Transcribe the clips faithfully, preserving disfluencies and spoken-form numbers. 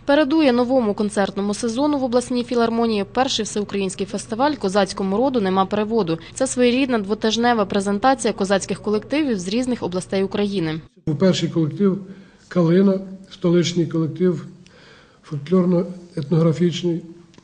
Передує новому концертному сезону в обласній філармонії перший всеукраїнський фестиваль «Козацькому роду нема переводу». Це своєрідна двотижнева презентація козацьких колективів з різних областей України. Перший колектив «Калина», столичний колектив, фольклорно-етнографічний.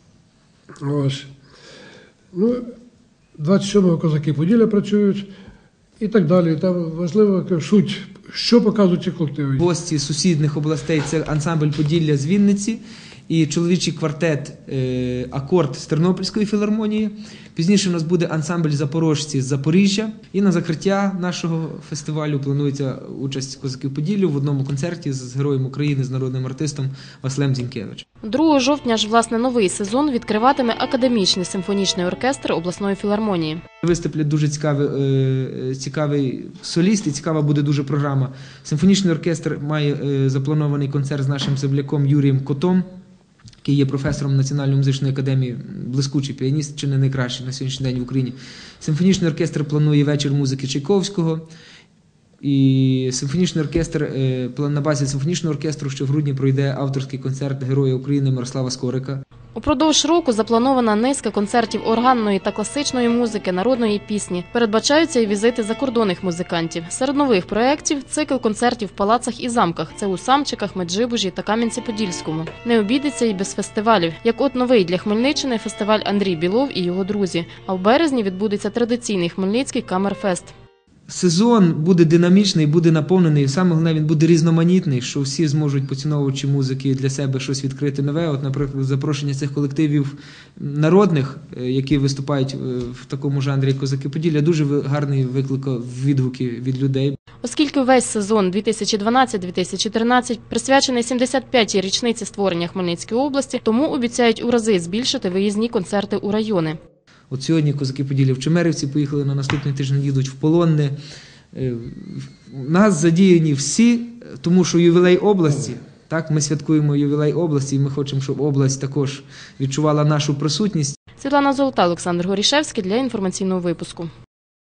Ось. Ну, двадцять сьомого козаки Поділля працюють і так далі. Там важлива суть, що показують ці колективи. Гості сусідніх областей – це ансамбль Поділля з Вінниці і чоловічий квартет «Акорд» з Тернопільської філармонії. Пізніше у нас буде ансамбль «Запорожці» з Запоріжжя. І на закриття нашого фестивалю планується участь козаків Поділля в одному концерті з Героєм України, з народним артистом Василем Зінкевичем. другого жовтня ж, власне, новий сезон відкриватиме академічний симфонічний оркестр обласної філармонії. Виступлять дуже цікавий, цікавий соліст і цікава буде дуже програма. Симфонічний оркестр має запланований концерт з нашим земляком Юрієм Котом, який є професором Національної музичної академії, блискучий піаніст, чи не найкращий на сьогоднішній день в Україні. Симфонічний оркестр планує вечір музики Чайковського. І симфонічний оркестр, на базі симфонічного оркестру, що в грудні пройде авторський концерт Героя України Мирослава Скорика. Упродовж року запланована низка концертів органної та класичної музики, народної пісні. Передбачаються і візити закордонних музикантів. Серед нових проєктів – цикл концертів в палацах і замках. Це у Самчиках, Меджибужі та Кам'янці-Подільському. Не обійдеться і без фестивалів. Як от новий для Хмельниччини фестиваль «Андрій Білов і його друзі». А в березні відбудеться традиційний Хмельницький камерфест. Сезон буде динамічний, буде наповнений, саме головне, він буде різноманітний, що всі зможуть, поціновувачі музики, для себе щось відкрити нове. От, наприклад, запрошення цих колективів народних, які виступають в такому жанрі, як «Козаки Поділля», дуже гарний викликав відгуки від людей. Оскільки весь сезон дві тисячі дванадцятий - дві тисячі тринадцятий присвячений сімдесят п'ятій річниці створення Хмельницької області, тому обіцяють у рази збільшити виїзні концерти у райони. От сьогодні козаки Поділля в Чемерівці поїхали, на наступний тиждень їдуть в Полонне. У нас задіяні всі, тому що ювілей області, так, ми святкуємо ювілей області, і ми хочемо, щоб область також відчувала нашу присутність. Світлана Золота, Олександр Горішевський для інформаційного випуску.